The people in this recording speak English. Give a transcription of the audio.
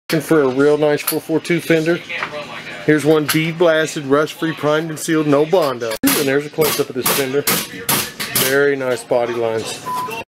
For a real nice 442 Fender. Here's one bead blasted, rust free, primed and sealed, no Bondo. And there's a close up of this Fender. Very nice body lines.